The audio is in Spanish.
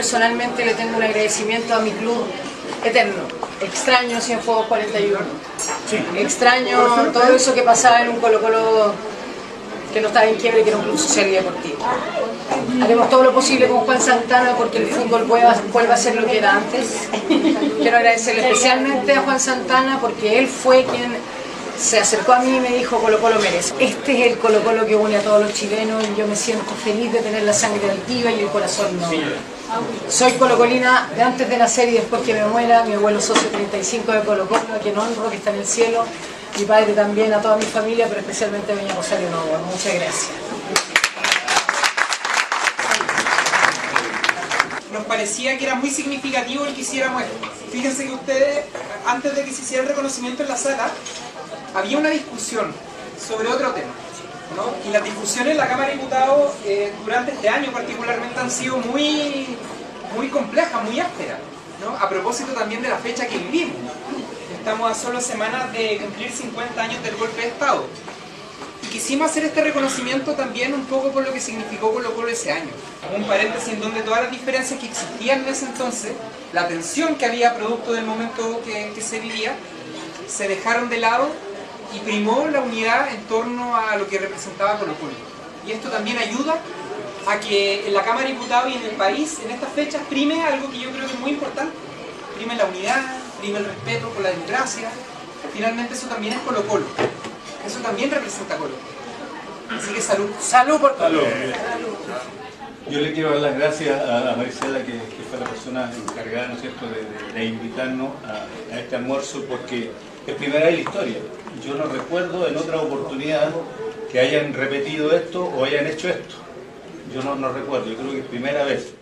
personalmente le tengo un agradecimiento a mi club eterno. Extraño Cienfuegos 41. Sí. Extraño todo eso que pasaba en un Colo-Colo que no estaba en quiebre, que era un club social y deportivo. Haremos todo lo posible con Juan Santana porque el fútbol vuelva a ser lo que era antes. Quiero agradecerle especialmente a Juan Santana porque él fue quien se acercó a mí y me dijo: Colo-Colo merece. Este es el Colo-Colo que une a todos los chilenos y yo me siento feliz de tener la sangre altiva y el corazón noble. Soy colocolina de antes de nacer y después que me muera. Mi abuelo socio 35 de Colo-Colo, a quien honro, que está en el cielo. Mi padre también, a toda mi familia, pero especialmente a doña Rosario Novoa. Muchas gracias. Nos parecía que era muy significativo el que hiciéramos esto. Fíjense que ustedes, antes de que se hiciera el reconocimiento en la sala, había una discusión sobre otro tema, ¿no? Y las discusiones en la Cámara de Diputados durante este año particularmente han sido muy complejas, muy ásperas, ¿no? A propósito también de la fecha que vivimos. Estamos a solo semanas de cumplir 50 años del golpe de Estado. Y quisimos hacer este reconocimiento también un poco por lo que significó Colo-Colo ese año. Un paréntesis en donde todas las diferencias que existían en ese entonces, la tensión que había producto del momento que se vivía, se dejaron de lado y primó la unidad en torno a lo que representaba Colo-Colo. Y esto también ayuda a que en la Cámara de Diputados y en el país, en estas fechas, prime algo que yo creo que es muy importante. Prime la unidad, prime el respeto por la democracia. Finalmente eso también es Colo-Colo. Eso también representa Colo-Colo. Así que salud. Salud por Colo. Yo le quiero dar las gracias a Marisela, que fue la persona encargada, ¿no es cierto?, de invitarnos a este almuerzo, porque es primera vez en la historia. Yo no recuerdo en otra oportunidad que hayan repetido esto o hayan hecho esto. Yo no recuerdo, yo creo que es primera vez.